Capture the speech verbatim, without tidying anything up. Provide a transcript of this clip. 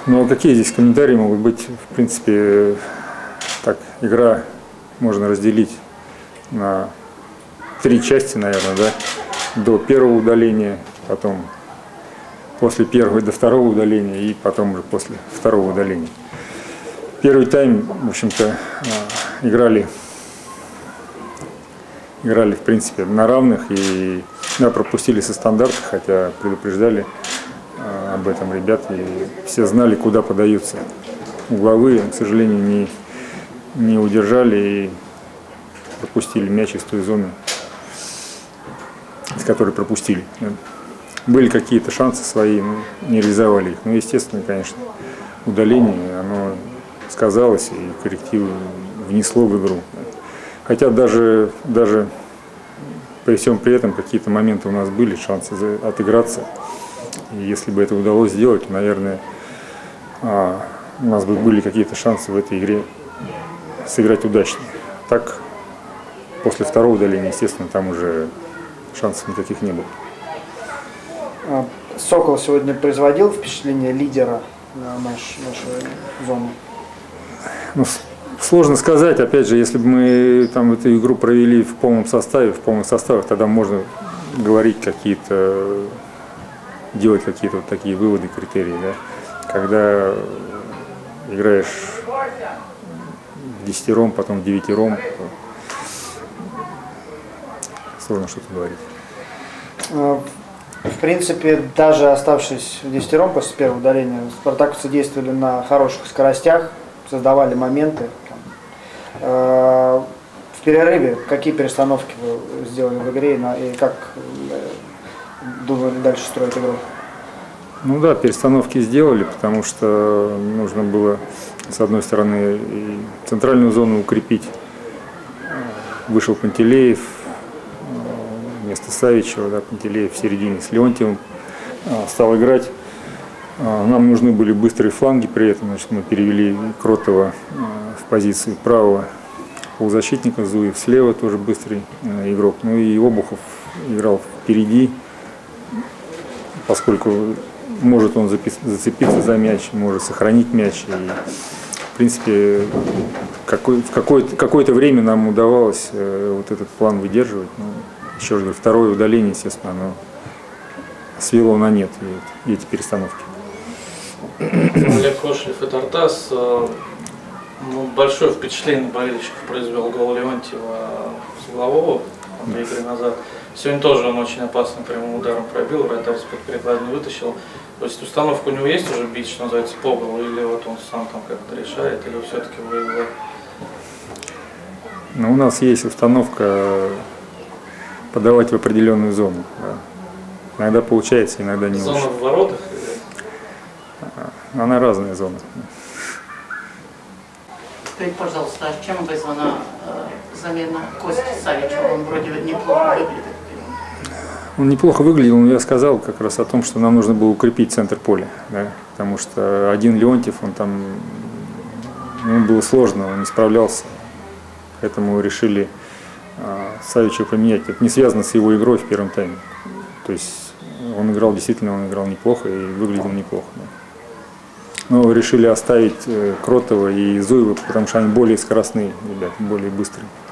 Ну а какие здесь комментарии могут быть? В принципе, так, игра можно разделить на три части, наверное, да? До первого удаления, потом после первого до второго удаления и потом уже после второго удаления. Первый тайм, в общем-то, играли, играли, в принципе, на равных и да, пропустили со стандарта, хотя предупреждали об этом ребят, и все знали, куда подаются. Угловые, к сожалению, не, не удержали и пропустили мяч из той зоны, с которой пропустили. Были какие-то шансы свои, но не реализовали их. Ну, естественно, конечно, удаление, оно сказалось и коррективы внесло в игру. Хотя даже, даже при всем при этом какие-то моменты у нас были, шансы отыграться. И если бы это удалось сделать, то, наверное, у нас бы были какие-то шансы в этой игре сыграть удачно. Так, после второго удаления, естественно, там уже шансов никаких не было. Сокол сегодня производил впечатление лидера на наш, нашу зону? Ну, сложно сказать. Опять же, если бы мы там эту игру провели в полном составе, в полных составах, тогда можно говорить какие-то, делать какие-то вот такие выводы, критерии. Да? Когда играешь десятером, потом девятером, сложно что-то говорить. В принципе, даже оставшись в десятером после первого удаления, спартаковцы действовали на хороших скоростях, создавали моменты. В перерыве какие перестановки вы сделали в игре и как думали дальше строить игру? Ну да, перестановки сделали, потому что нужно было, с одной стороны, и центральную зону укрепить. Вышел Пантелеев вместо Савичева, да, Пантелеев в середине с Леонтьевым стал играть. Нам нужны были быстрые фланги, при этом значит, мы перевели Кротова в позицию правого полузащитника, Зуев слева, тоже быстрый игрок. Ну и Обухов играл впереди, поскольку может он зацепиться за мяч, может сохранить мяч. И, в принципе, какой, в какое-то, какое-то время нам удавалось э, вот этот план выдерживать. Ну, еще раз говорю, второе удаление, естественно, оно свело на нет и, и эти перестановки. Олег Кошлев и Тартас. Ну, большое впечатление болельщиков произвел гол Леонтьева с углового две игры назад. Сегодня тоже он очень опасным прямым ударом пробил, вратарь из-под перекладины вытащил. То есть установка у него есть уже бить, что называется, по голу, или вот он сам там как-то решает, или все-таки вы его... Ну, у нас есть установка подавать в определенную зону. Да. Иногда получается, иногда не Зона очень. в воротах? Она разная зона. Скажите, пожалуйста, а чем вызвана э, замена Кости Савичева? Он вроде неплохо выглядит. Он неплохо выглядел, но я сказал как раз о том, что нам нужно было укрепить центр поля. Да? Потому что один Леонтьев, он там, ему было сложно, он не справлялся. Поэтому решили э, Савичева поменять. Это не связано с его игрой в первом тайме. То есть он играл, действительно, он играл неплохо и выглядел неплохо. Да. Но решили оставить э, Кротова и Зуева, потому что они более скоростные ребята, более быстрые.